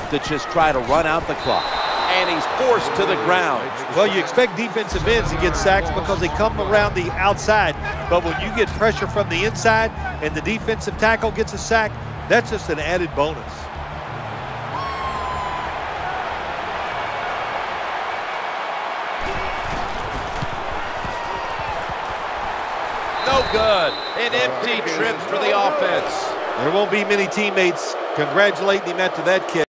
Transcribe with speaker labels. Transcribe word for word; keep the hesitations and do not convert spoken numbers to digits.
Speaker 1: to just try to run out the clock. And he's forced to the ground.
Speaker 2: Well, you expect defensive ends to get sacks because they come around the outside. But when you get pressure from the inside and the defensive tackle gets a sack, that's just an added bonus.
Speaker 1: No good. An empty trip for the offense.
Speaker 2: There won't be many teammates congratulating him after that kick.